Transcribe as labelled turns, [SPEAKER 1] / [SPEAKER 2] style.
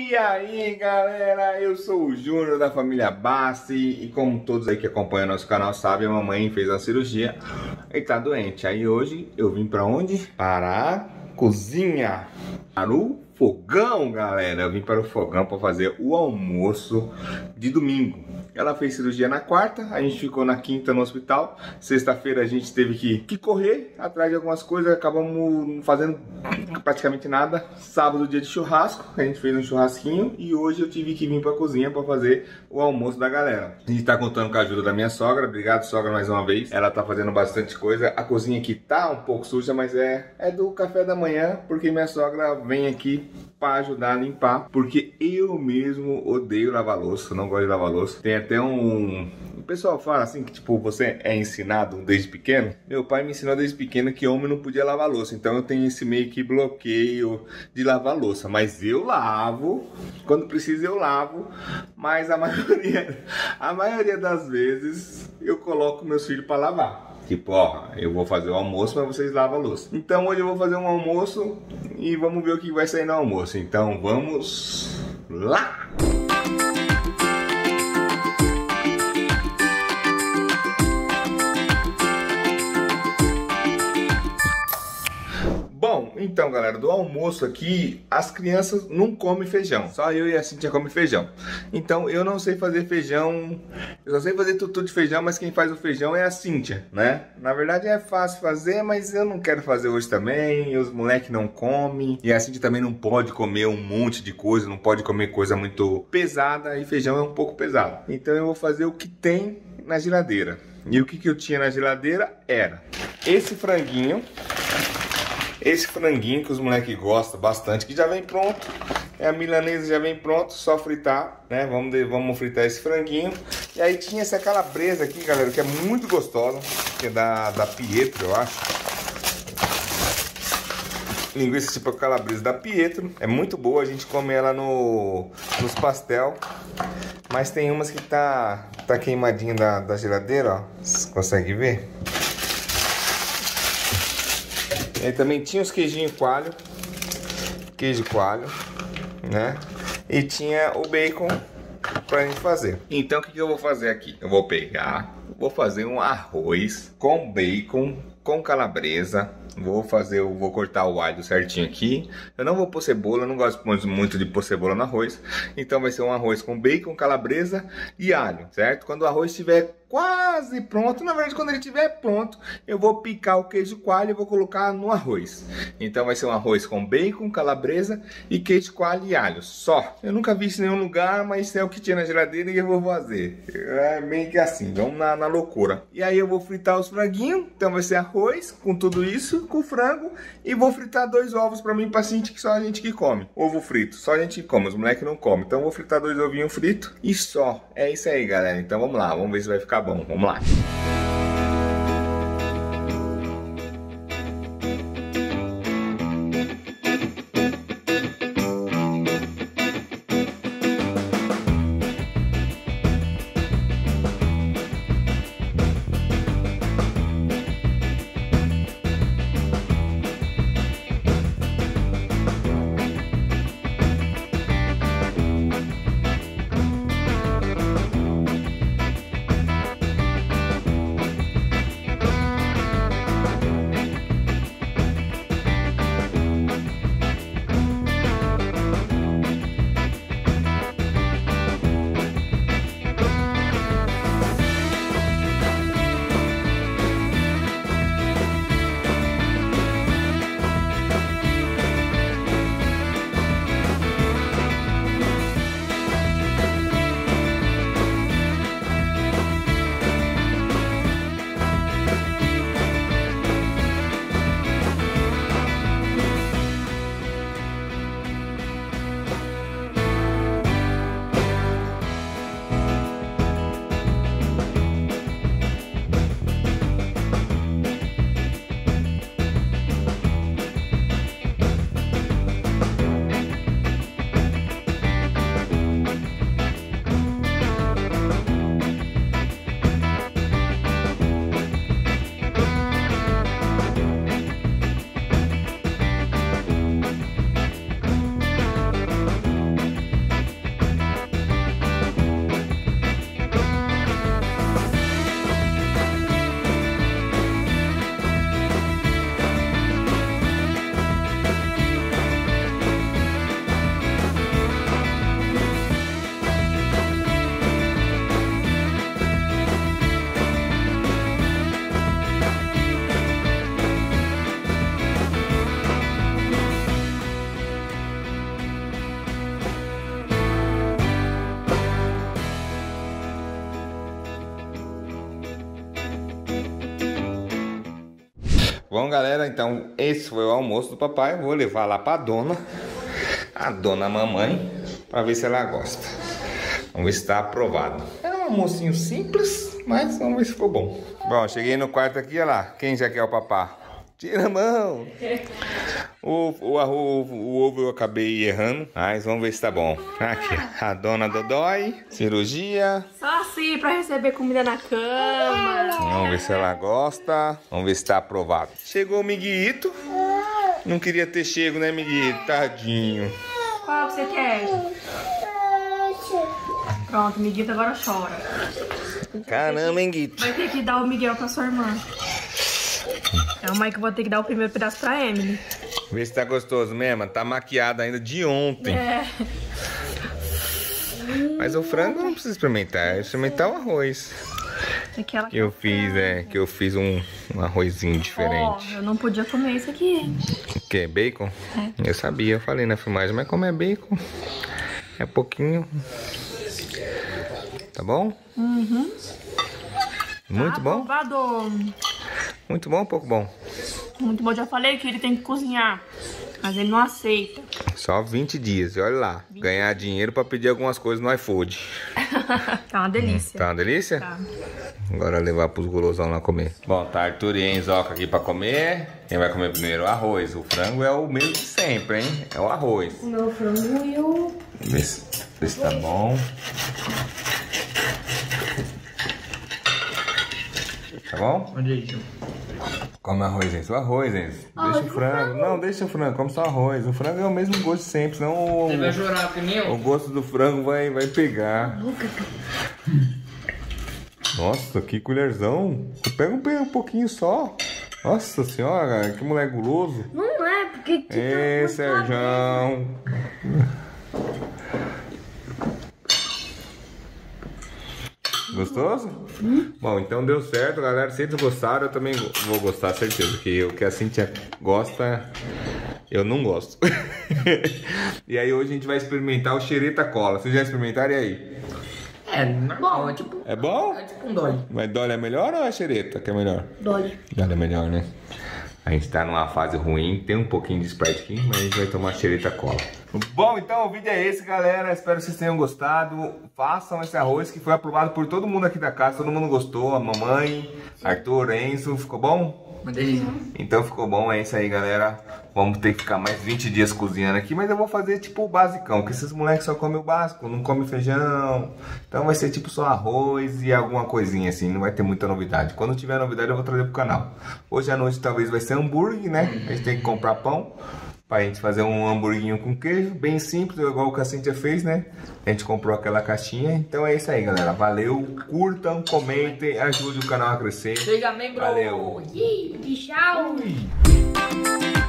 [SPEAKER 1] E aí galera, eu sou o Júnior da família Bassi e como todos aí que acompanham nosso canal sabem, a mamãe fez uma cirurgia e tá doente. Aí hoje eu vim pra onde? Para a cozinha, para o fogão, galera. Eu vim para o fogão para fazer o almoço de domingo. Ela fez cirurgia na quarta, a gente ficou na quinta no hospital. Sexta-feira a gente teve que correr atrás de algumas coisas, acabamos não fazendo praticamente nada. Sábado, dia de churrasco, a gente fez um churrasquinho e hoje eu tive que vir para a cozinha para fazer o almoço da galera. A gente tá contando com a ajuda da minha sogra, obrigado sogra mais uma vez. Ela tá fazendo bastante coisa. A cozinha aqui tá um pouco suja, mas é do café da manhã, porque minha sogra vem aqui para ajudar a limpar, porque eu mesmo odeio lavar louça, não gosto de lavar louça. Tem até o pessoal fala assim que tipo, você é ensinado desde pequeno. Meu pai me ensinou desde pequeno que homem não podia lavar louça, então eu tenho esse meio que bloqueio de lavar louça, mas eu lavo, quando precisa eu lavo, mas a maioria das vezes eu coloco meus filhos para lavar. Tipo, ó, eu vou fazer o almoço, mas vocês lavam a louça. Então hoje eu vou fazer um almoço e vamos ver o que vai sair no almoço. Então vamos lá! Bom, então galera, do almoço aqui, as crianças não comem feijão. Só eu e a Cíntia comem feijão. Então eu não sei fazer feijão, eu só sei fazer tutu de feijão, mas quem faz o feijão é a Cíntia, né? Na verdade é fácil fazer, mas eu não quero fazer hoje também, e os moleques não comem. E a Cíntia também não pode comer um monte de coisa, não pode comer coisa muito pesada, e feijão é um pouco pesado. Então eu vou fazer o que tem na geladeira. E o que eu tinha na geladeira era esse franguinho. Esse franguinho que os moleques gostam bastante, que já vem pronto. É a milanesa, já vem pronto, só fritar, né? Vamos fritar esse franguinho. E aí tinha essa calabresa aqui, galera, que é muito gostosa, que é da Pietro, eu acho. Linguiça tipo calabresa da Pietro, é muito boa, a gente come ela nos pastel. Mas tem umas que tá queimadinha da geladeira, ó. Vocês conseguem ver? E também tinha os queijinhos coalho, queijo coalho, né? E tinha o bacon pra gente fazer. Então o que eu vou fazer aqui? Eu vou fazer um arroz com bacon, com calabresa. Vou cortar o alho certinho aqui. Eu não vou pôr cebola, eu não gosto muito de pôr cebola no arroz. Então vai ser um arroz com bacon, calabresa e alho, certo? Quando o arroz estiver quase pronto, na verdade quando ele estiver pronto, eu vou picar o queijo coalho e vou colocar no arroz. Então vai ser um arroz com bacon, calabresa e queijo coalho e alho, só. Eu nunca vi isso em nenhum lugar, mas é o que tinha na geladeira e eu vou fazer. É meio que assim, vamos na loucura. E aí eu vou fritar os franguinhos, então vai ser arroz com tudo isso, com frango, e vou fritar 2 ovos pra mim e pra Cintia, que só a gente que come. Ovo frito, só a gente que come, os moleques não comem. Então eu vou fritar 2 ovinhos fritos e só. É isso aí, galera. Então vamos lá, vamos ver se vai ficar bom. Vamos lá. Bom, galera, então esse foi o almoço do papai. Eu vou levar lá pra a dona mamãe, pra ver se ela gosta. Vamos ver se tá aprovado. É um almocinho simples, mas vamos ver se ficou bom. Bom, cheguei no quarto aqui, olha lá. Quem já quer o papá? Tira a mão. O ovo eu acabei errando, mas vamos ver se tá bom. Aqui, a dona Dodói, cirurgia.
[SPEAKER 2] Só assim pra receber comida na cama.
[SPEAKER 1] Vamos ver se ela gosta. Vamos ver se tá aprovado. Chegou o Miguelito. Não queria ter chego, né, Miguelito? Tadinho.
[SPEAKER 2] Qual você quer? Pronto, o Miguelito agora chora.
[SPEAKER 1] Caramba, hein, Guito?
[SPEAKER 2] Vai ter que dar o Miguel pra sua irmã. É a mãe que eu vou ter que dar o primeiro pedaço pra Emily.
[SPEAKER 1] Vê se tá gostoso mesmo. Tá maquiada ainda de ontem.
[SPEAKER 2] É.
[SPEAKER 1] Mas o frango não precisa experimentar. É experimentar o arroz.
[SPEAKER 2] Aquela
[SPEAKER 1] Que eu fiz um arrozinho diferente.
[SPEAKER 2] Eu não podia comer isso aqui.
[SPEAKER 1] O que? Bacon?
[SPEAKER 2] É.
[SPEAKER 1] Eu sabia, eu falei na filmagem, mas como é bacon, é pouquinho. Tá bom?
[SPEAKER 2] Uhum.
[SPEAKER 1] Muito bom?
[SPEAKER 2] Aprovado.
[SPEAKER 1] Muito bom ou pouco bom?
[SPEAKER 2] Muito bom, já falei que ele tem que cozinhar, mas ele não aceita.
[SPEAKER 1] Só 20 dias, e olha lá. Ganhar dinheiro pra pedir algumas coisas no iFood.
[SPEAKER 2] Tá uma delícia.
[SPEAKER 1] Tá uma delícia?
[SPEAKER 2] Tá.
[SPEAKER 1] Agora levar pros gulosão lá comer. Bom, tá Arthur e Enzoca aqui pra comer. Quem vai comer primeiro? O arroz. O frango é o mesmo de sempre, hein? É o arroz.
[SPEAKER 2] O meu frango e o...
[SPEAKER 1] Vê se tá bom. Tá bom?
[SPEAKER 3] Olha isso.
[SPEAKER 1] Come arroz, Enzo. O arroz, Enzo. Deixa o frango. Não, deixa o frango. Come só arroz. O frango é o mesmo gosto de sempre, senão
[SPEAKER 3] Você vai chorar que nem eu?
[SPEAKER 1] o gosto do frango vai pegar. Nossa, que colherzão. Pega um pouquinho só. Nossa senhora, que moleque guloso.
[SPEAKER 2] Não é, porque...
[SPEAKER 1] Ê, Serjão. Gostoso? Bom, então deu certo, galera. Se vocês gostaram, eu também vou gostar, certeza. Que o que a Cíntia gosta, eu não gosto. E aí hoje a gente vai experimentar o xereta cola. Vocês já experimentaram? E aí?
[SPEAKER 3] É normal, é tipo...
[SPEAKER 1] É bom?
[SPEAKER 3] É tipo um Dolly.
[SPEAKER 1] Mas Dolly é melhor ou a xereta que é melhor?
[SPEAKER 2] Dolly.
[SPEAKER 1] Dolly é melhor, né? A gente tá numa fase ruim, tem um pouquinho de Sprite aqui, mas a gente vai tomar xereta cola. Bom, então o vídeo é esse, galera. Espero que vocês tenham gostado. Façam esse arroz que foi aprovado por todo mundo aqui da casa. Todo mundo gostou, a mamãe, Arthur, Enzo. Ficou bom?
[SPEAKER 3] Uma delícia.
[SPEAKER 1] Então ficou bom, é isso aí, galera. Vamos ter que ficar mais 20 dias cozinhando aqui, mas eu vou fazer tipo o basicão, que esses moleques só comem o básico, não comem feijão. Então vai ser tipo só arroz e alguma coisinha assim, não vai ter muita novidade. Quando tiver novidade eu vou trazer pro canal. Hoje à noite talvez vai ser hambúrguer, né? A gente tem que comprar pão pra gente fazer um hamburguinho com queijo, bem simples, igual o que a Cíntia fez, né? A gente comprou aquela caixinha, então é isso aí, galera. Valeu, curtam, comentem, ajude o canal a crescer.
[SPEAKER 3] Chega, membro.
[SPEAKER 1] Valeu.
[SPEAKER 2] Tchau.